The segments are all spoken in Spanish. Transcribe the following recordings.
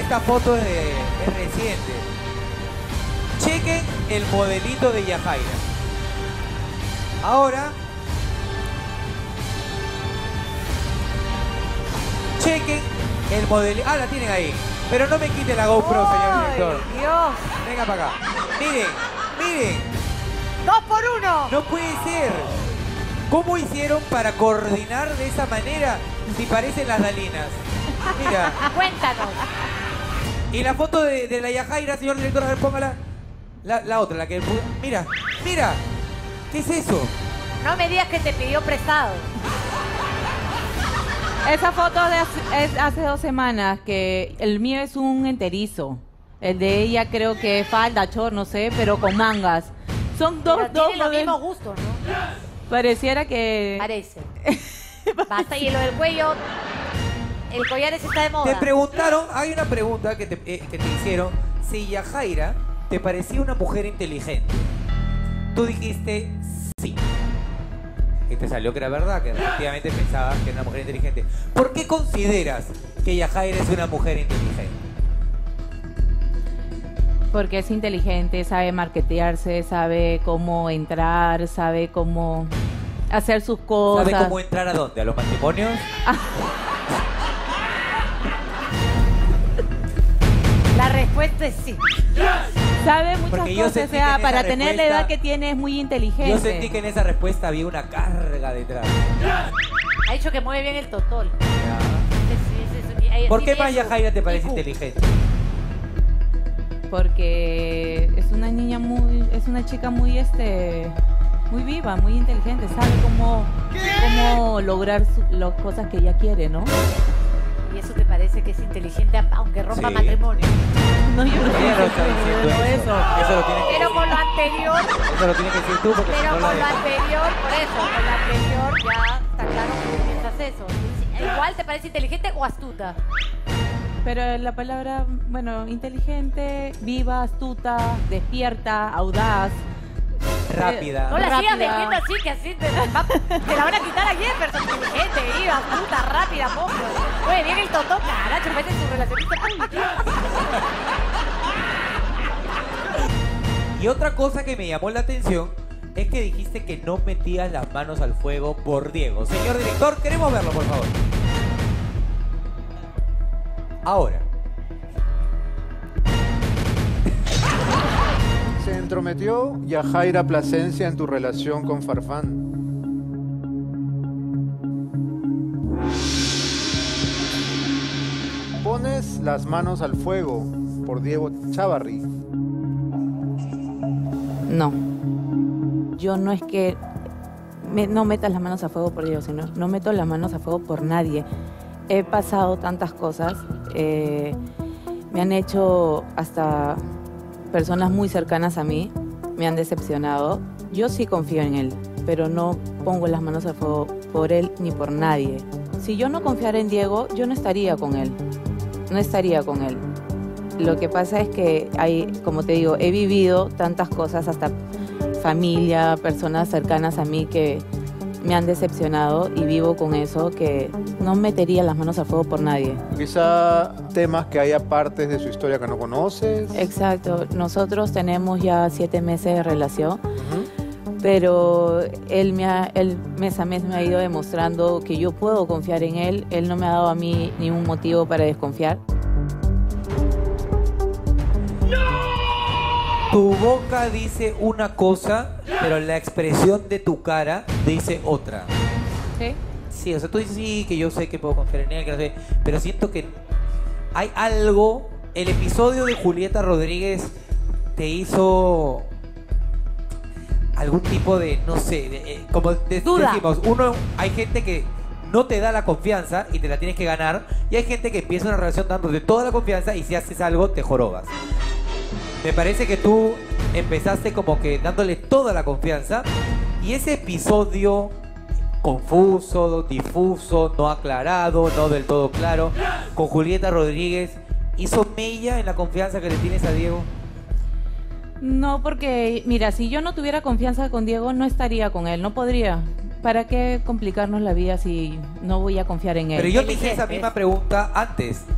esta foto es reciente. Chequen el modelito de Yajaira. Ahora, chequen el modelito. Ah, la tienen ahí. Pero no me quite la GoPro, señor director. Dios. Venga para acá. Miren, miren. 2 por 1. No puede ser. ¿Cómo hicieron para coordinar de esa manera si parecen las Dalinas? Mira. Cuéntanos. Y la foto de la Yajaira, señor director, a ver, póngala. La otra, la que... Mira, mira. ¿Qué es eso? No me digas que te pidió prestado. Esa foto es hace 2 semanas, que el mío es un enterizo. El de ella creo que es falda, short, no sé, pero con mangas. Son dos Tiene los modelos. mismos gustos, ¿no? Pareciera que... Parece. Basta, y lo del cuello... El collar ese está de moda. Te preguntaron, hay una pregunta que te hicieron, si Yajaira te parecía una mujer inteligente. Tú dijiste sí. Y te salió que era verdad, que efectivamente pensabas que era una mujer inteligente. ¿Por qué consideras que Yajaira es una mujer inteligente? Porque es inteligente, sabe marketearse, sabe cómo entrar, sabe cómo hacer sus cosas. ¿Sabe cómo entrar a dónde? ¿A los matrimonios? La respuesta es sí. Sabe muchas Porque yo cosas, o sentí sea, que en para esa tener la respuesta- edad que tiene es muy inteligente. Yo sentí que en esa respuesta había una carga detrás. Ha dicho que mueve bien el totol. ¿Por qué más Yajaira te parece inteligente? Porque es una niña es una chica muy muy viva, muy inteligente, sabe cómo lograr las cosas que ella quiere, ¿no? ¿Y eso te parece que es inteligente aunque rompa Sí. matrimonio? No, yo no Ella no está diciendo no, eso. Eso lo tiene que Pero decir. con lo anterior, Eso lo tienes que decir tú porque si pero no la con lo dejas. anterior, por eso, con lo anterior ya está claro que tú piensas eso. ¿Igual te parece inteligente o astuta? Pero la palabra, bueno, inteligente, viva, astuta, despierta, audaz. Rápida. No la sigas Rápida. diciendo así, que así te la van a quitar a Jefferson. Inteligente, viva, astuta, rápida, poco. Oye, bien el totó, caracho, mete su relacionista pública. Y otra cosa que me llamó la atención es que dijiste que no metías las manos al fuego por Diego. Señor director, queremos verlo, por favor. Ahora. Se entrometió Yajaira Plasencia en tu relación con Farfán. Pones las manos al fuego por Diego Chávarri. No. Yo no es que no metas las manos a fuego por Dios, sino no meto las manos a fuego por nadie. He pasado tantas cosas. Me han hecho hasta personas muy cercanas a mí, me han decepcionado. Yo sí confío en él, pero no pongo las manos al fuego por él ni por nadie. Si yo no confiara en Diego, yo no estaría con él. No estaría con él. Lo que pasa es que como te digo, he vivido tantas cosas, hasta familia, personas cercanas a mí que me han decepcionado y vivo con eso, que no metería las manos al fuego por nadie. Quizá temas que haya partes de su historia que no conoces. Exacto. Nosotros tenemos ya 7 meses de relación, pero él mes a mes me ha ido demostrando que yo puedo confiar en él. Él no me ha dado a mí ningún motivo para desconfiar. Tu boca dice una cosa, pero la expresión de tu cara dice otra. ¿Sí? Sí, o sea, tú dices sí, que yo sé que puedo confiar en él, que no sé, pero siento que hay algo. El episodio de Julieta Rodríguez te hizo algún tipo de, no sé, como Duda. decimos, hay gente que no te da la confianza y te la tienes que ganar, y hay gente que empieza una relación dándote toda la confianza y si haces algo te jorobas. Me parece que tú empezaste como que dándole toda la confianza y ese episodio confuso, difuso, no aclarado, no del todo claro, con Julieta Rodríguez, ¿hizo mella en la confianza que le tienes a Diego? No, porque, mira, si yo no tuviera confianza con Diego, no estaría con él, no podría. ¿Para qué complicarnos la vida si no voy a confiar en él? Pero yo te hice esa misma pregunta antes.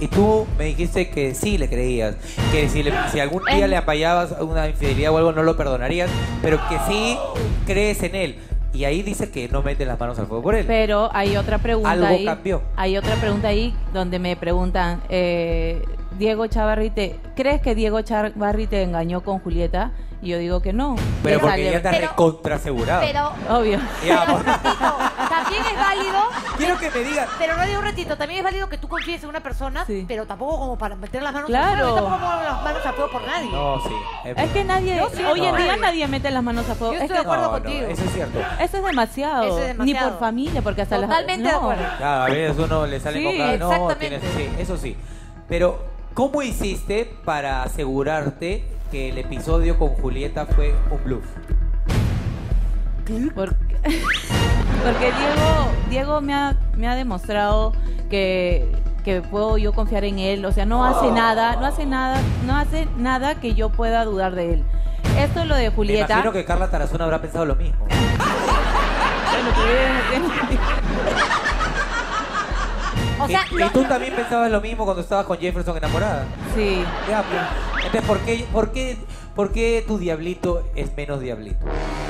Y tú me dijiste que sí le creías, que si algún día le apayabas una infidelidad o algo no lo perdonarías, pero que sí crees en él. Y ahí dice que no metes las manos al fuego por él. Pero hay otra pregunta Algo ahí. cambió. Hay otra pregunta ahí donde me preguntan, Diego Chavarri, ¿crees que Diego Chavarri te engañó con Julieta? Y yo digo que no. Pero Que porque sale- ya está Pero- recontrasegurado. Pero, Obvio. Ya, pues. también es válido. Quiero que me digas. Pero no digo un ratito, también es válido que tú confíes en una persona, Sí. pero tampoco como para meter las manos Claro. al fuego. Yo tampoco pongo las manos al fuego por nadie. No, sí. Es que nadie, Yo sí, hoy en no. día nadie mete las manos a fuego. Yo Es estoy que de acuerdo contigo. eso es cierto. eso es demasiado. Eso es demasiado. Ni por familia, porque hasta Totalmente las... de acuerdo. Claro, a veces uno le sale Sí, con cara, no, exactamente. sí, eso sí. Pero, ¿cómo hiciste para asegurarte que el episodio con Julieta fue un bluff? Porque, porque Diego me ha demostrado que puedo yo confiar en él. O sea, no hace nada que yo pueda dudar de él. Esto es lo de Me Julieta. imagino que Carla Tarazona habrá pensado lo mismo. Bueno, pero ella no tiene- O sea, Y tú también pensabas lo mismo cuando estabas con Jefferson enamorada. Sí. Ya, pues. Entonces, ¿por qué tu diablito es menos diablito?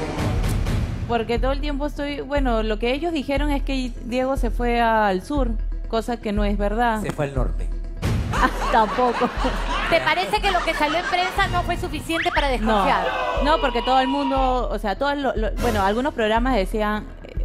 Porque todo el tiempo bueno, lo que ellos dijeron es que Diego se fue al sur, cosa que no es verdad. Se fue al norte. Tampoco. ¿te parece que lo que salió en prensa no fue suficiente para No, desconfiar? no, porque todo el mundo, o sea, bueno, algunos programas decían,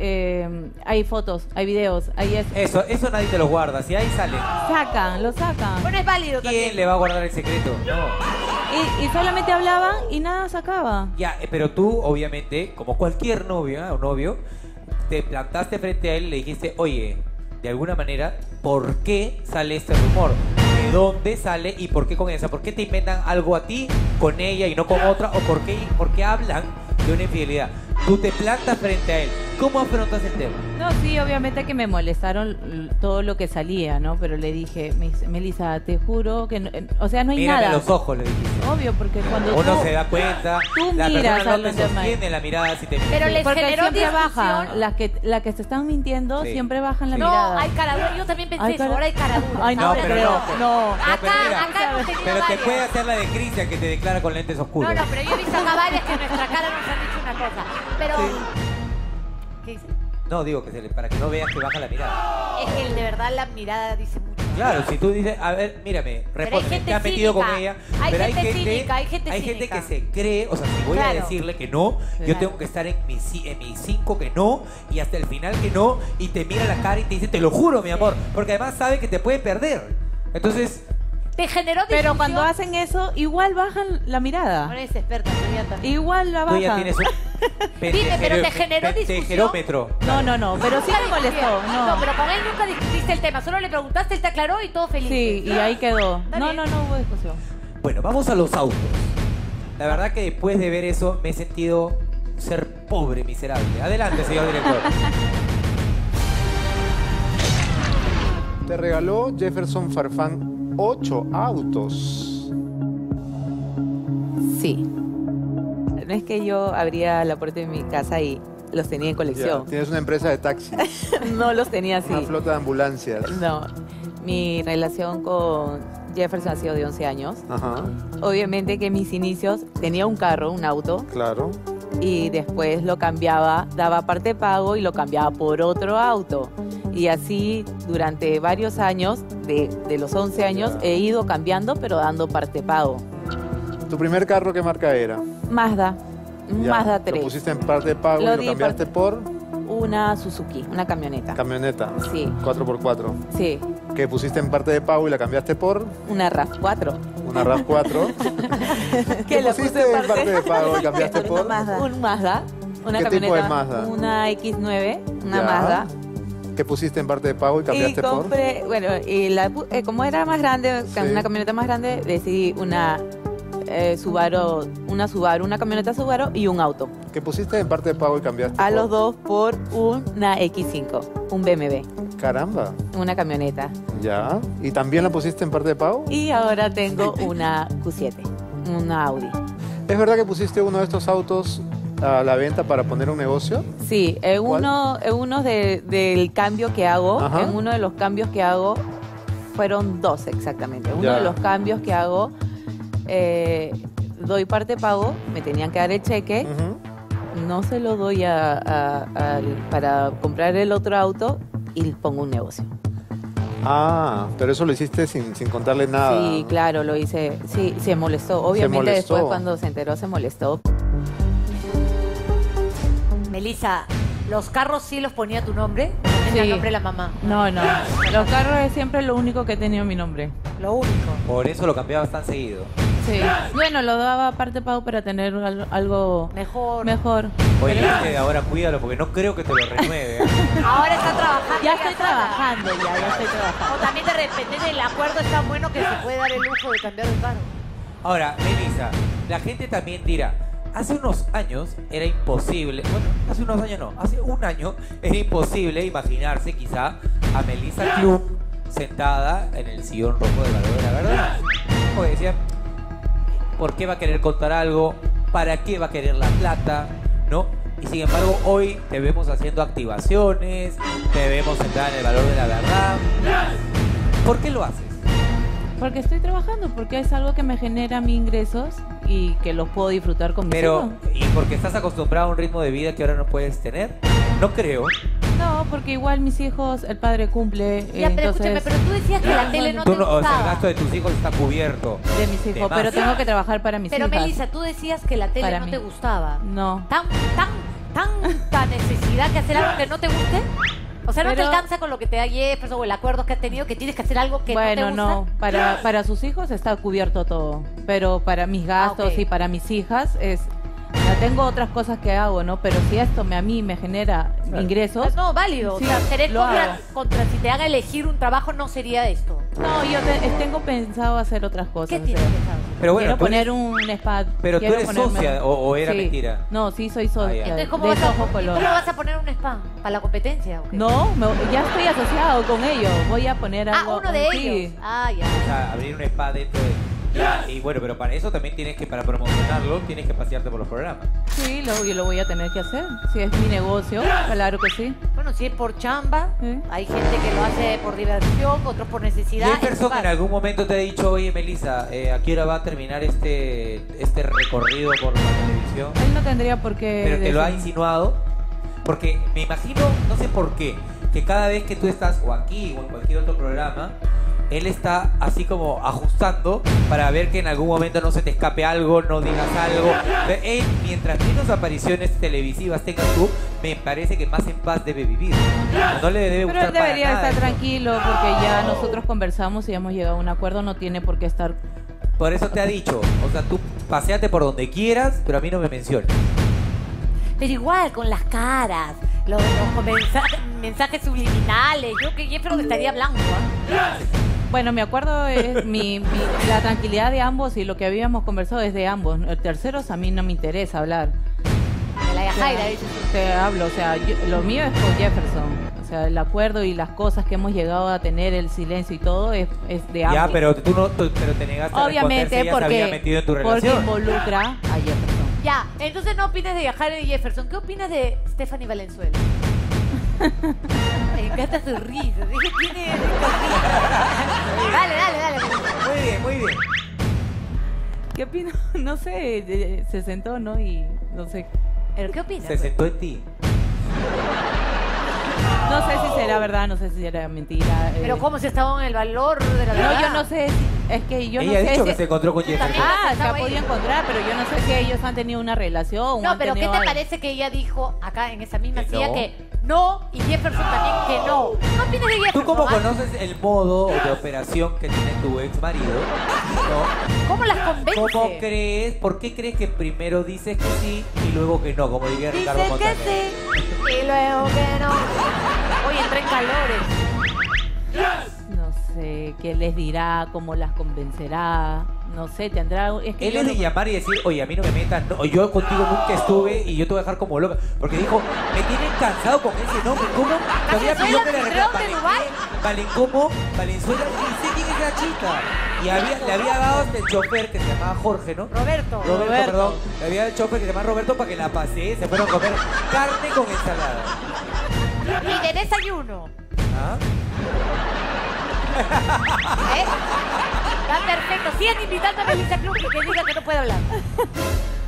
hay fotos, hay videos, hay Eso nadie te lo guarda. Si ahí sale, lo sacan. Bueno, es válido ¿quién también. le va a guardar el secreto? No. Y solamente hablaban y nada sacaba. Ya, pero tú, obviamente, como cualquier novia o novio, te plantaste frente a él y le dijiste, oye, de alguna manera, ¿por qué sale este rumor? ¿De dónde sale y por qué con esa? ¿Por qué te inventan algo a ti con ella y no con otra? ¿O por qué hablan de una infidelidad? Tú te plantas frente a él. ¿Cómo afrontas el tema? No, sí, obviamente que me molestaron todo lo que salía, ¿no? Pero le dije, Melissa, te juro que, o sea, no hay Mírame nada. a los ojos, le dijiste. Obvio, porque cuando Uno tú- se da cuenta, tú la miras persona a no los te demás. sostiene la mirada si te Pero les porque generó siempre discusión. bajan, las que se están mintiendo Sí. siempre bajan la No, mirada. hay caradura. Yo también pensé Hay eso. cara- Ahora hay caraduras. Ay, no, Ahora pero creo. no, No. pero mira, Acá hemos tenido Pero te varias. puede hacer la de Cristian que te declara con lentes oscuros. No, pero yo he visto acá varias que en nuestra cara nos han dicho una cosa. Pero... ¿Qué dice? No, digo para que no veas que baja la mirada. Es que de verdad la mirada dice mucho. Claro, si tú dices, a ver, mírame, Pero hay respóndeme, gente te has metido cínica. con ella. Hay Pero gente cínica, hay gente gente cínica. que se cree, o sea, si voy a Claro. decirle que no, yo Claro. tengo que estar en mis 5 que no, y hasta el final que no, y te mira la cara y te dice, te lo juro, mi amor, porque además sabe que te puede perder. Entonces, Te generó discusión. Pero cuando hacen eso, igual bajan la mirada. No eres experta, yo ya también. Igual la tú ya bajan. tienes un Dime, pero te generó discusión. pentejerómetro. No, pero sí me molestó. No, pero con él nunca discutiste el tema. Solo le preguntaste, él te aclaró y todo feliz. Sí, y ahí quedó. Está No, bien. no hubo discusión. Bueno, vamos a los autos. La verdad que después de ver eso me he sentido ser pobre, miserable. Adelante, señor director. Te regaló Jefferson Farfán 8 autos. Sí. No es que yo abría la puerta de mi casa y los tenía en Ya, colección. tienes una empresa de taxis, No los tenía así. una flota de ambulancias. No. Mi relación con Jefferson ha sido de 11 años. Ajá, Obviamente que en mis inicios tenía un carro, un auto, claro. y después lo cambiaba, daba parte pago y lo cambiaba por otro auto. Y así durante varios años, de los 11 años, he ido cambiando pero dando parte pago. ¿Tu primer carro qué marca era? Mazda, un Ya, Mazda Lo 3, pusiste en parte de pago Lo y di lo cambiaste por una Suzuki, una camioneta. camioneta. Sí. 4x4. Sí, Que pusiste en parte de pago y la cambiaste por una RAV4. una RAV4. ¿Qué la pusiste puse en parte de pago y cambiaste por? Un Mazda, una ¿Qué tipo camioneta, de Mazda? una X9, una Ya. Mazda. Que pusiste en parte de pago y Y cambiaste por. compré, bueno, como era más grande, Sí. una camioneta más grande, decidí una Subaru, una camioneta Subaru y un auto. Que pusiste en parte de pago y cambiaste A por. los dos por una X5, un BMW, Caramba. una camioneta. Ya. ¿Y también la pusiste en parte de pago? Y ahora tengo una Q7, una Audi. ¿Es verdad que pusiste uno de estos autos a la venta para poner un negocio? Sí, en ¿Cuál? uno del cambio que hago, Ajá. en uno de los cambios que hago, fueron 2 exactamente. Uno Ya. de los cambios que hago, doy parte pago, me tenían que dar el cheque, no se lo doy para comprar el otro auto y pongo un negocio. Ah, pero eso lo hiciste sin contarle nada. Sí, claro, lo hice. Sí, se molestó. Obviamente molestó. después cuando se enteró se molestó. Melissa, ¿los carros sí los ponía tu nombre? ¿O tenía Sí. el nombre de la mamá? No. Los carros es siempre lo único que he tenido mi nombre. Lo único. Por eso lo cambiabas tan seguido. Sí. Bueno, lo daba parte pago para tener algo Mejor. mejor. Oye, Pero- este de ahora cuídalo porque no creo que te lo renueve. Ahora está trabajando. Ya estoy casada. trabajando, ya estoy trabajando. O también de repente el acuerdo es tan bueno que se puede dar el lujo de cambiar de carro. Ahora, Melissa, la gente también dirá, hace unos años era imposible, bueno, hace unos años no, hace un año era imposible imaginarse quizá a Melissa Club sentada en el sillón rojo del valor de la verdad. Porque decían, ¿por qué va a querer contar algo? ¿Para qué va a querer la plata? ¿No? Y sin embargo, hoy te vemos haciendo activaciones, te vemos sentada en el valor de la verdad. ¿Por qué lo haces? Porque estoy trabajando, porque es algo que me genera mis ingresos y que los puedo disfrutar con mis Pero, hijos. ¿y porque estás acostumbrado a un ritmo de vida que ahora no puedes tener? No creo. No, porque igual mis hijos, el padre cumple, Ya, pero entonces escúchame, pero tú decías que la tele no Tú te no, o sea, el gustaba. gasto de tus hijos está cubierto. de mis hijos, más. pero tengo que trabajar para mis Pero hijas. Melissa, tú decías que la tele Para no mí. te gustaba. No. ¿Tanta necesidad que hacer algo que no te guste? O sea, ¿no te Pero- alcanza con lo que te da Jefferson o el acuerdo que has tenido que tienes que hacer algo que Bueno, no te gusta? para sus hijos está cubierto todo, pero para mis gastos ok. y para mis hijas ya tengo otras cosas que hago, ¿no? Pero si esto a mí me genera ingresos, Pues no, válido. Sí, o sea, tener lo hago. contra si te haga elegir un trabajo no sería esto. no, yo tengo pensado hacer otras cosas. ¿Qué o tienes sea, pensado? Pero bueno, quiero tú poner eres- un spa. Pero tú quiero eres ponerme- socia, o era Sí. mentira. No, sí soy socia. ya. Entonces, ¿cómo de vas, a, Ojo ¿y Color. cómo vas a poner un spa? ¿Para la competencia? o qué? No, ya estoy asociado con ellos. Voy a poner algo. Uno de sí. ellos. Ah, ya. O sea, abrir un spa dentro de... Ya, y bueno, pero para eso también tienes que, para promocionarlo, tienes que pasearte por los programas. Sí, yo lo voy a tener que hacer. Si es mi negocio, claro que sí. Bueno, si es por chamba, Sí. hay gente que lo hace por diversión, otros por necesidad. Jefferson en algún momento te ha dicho, oye Melissa, ¿a qué hora va a terminar este recorrido por la televisión? Él no tendría por qué. Pero te lo ha decir. insinuado. Porque me imagino, no sé por qué, que cada vez que tú estás o aquí o en cualquier otro programa, él está así como ajustando para ver que en algún momento no se te escape algo, no digas algo. Él, mientras menos apariciones televisivas tengas tú, me parece que más en paz debe vivir. No le debe Pero gustar él debería para nada estar eso. tranquilo porque ya nosotros conversamos y hemos llegado a un acuerdo. No tiene por qué estar. Por eso te ha dicho, o sea, tú paseate por donde quieras, pero a mí no me menciones. Pero igual, con las caras, los mensajes subliminales. Yo que Jefferson estaría blanco. ¿Ah? Bueno, mi acuerdo es la tranquilidad de ambos y lo que habíamos conversado es de ambos. El tercero a mí no me interesa hablar. De la Yajaira, dices tú. Te hablo, o sea, lo mío es con Jefferson. O sea, el acuerdo y las cosas que hemos llegado a tener, el silencio y todo, es de ambos. Ya, pero tú no, pero te negaste a responder si Obviamente ella se había metido en tu porque relación. involucra a Jefferson. Ya, entonces no opines de Yajaira y Jefferson. ¿Qué opinas de Stephanie Valenzuela? Me encanta su risa. Es que tiene rica risa. Dale. Muy bien, muy bien. ¿Qué opino? No sé, se sentó, ¿no? Y no sé. ¿Pero qué opinas? Se sentó en ti. No sé si será verdad, no sé si será mentira. Pero ¿cómo se estaba en el valor de la verdad? No, yo no sé. Es que yo Ella no ha sé. dicho si- que se encontró con Jefferson. También. Ah, se Estaba ha ahí. podido encontrar, pero yo no sé si ellos han tenido una relación o No, han pero ¿qué tenido te algo. parece que ella dijo acá en esa misma Que silla no. que no y Jefferson también que no? ¿Qué opinas de Jefferson? ¿Tú cómo ah? conoces el modo de operación que tiene tu ex marido? ¿No? ¿Cómo las convence? ¿Cómo crees? ¿Por qué crees que primero dices que sí y luego que no? Como diría Ricardo Dice que Montaner. sí y luego que no. Oye, entré en calores. No sé, qué les dirá, cómo las convencerá. No sé, tendrá. Es que Él yo es de no- llamar y decir, oye, a mí no me metas, no, yo contigo nunca estuve y yo te voy a dejar como loca. Porque dijo, me tienen cansado con ese nombre. ¿Cómo? Todavía soy pidió la que le anfitrión repita, de Dubái. ¿cómo? Valenzuela, ni sé quién es la chica. Y le había dado hasta el chofer que se llamaba Jorge, ¿no? Roberto. Roberto, perdón. Le había dado el chofer que se llama Roberto para que la pasee. Se fueron a comer carne con ensalada. Y de desayuno. ¿Ah? ¿Eh? Está perfecto. Sigan invitando a Melissa Club que diga que no puede hablar.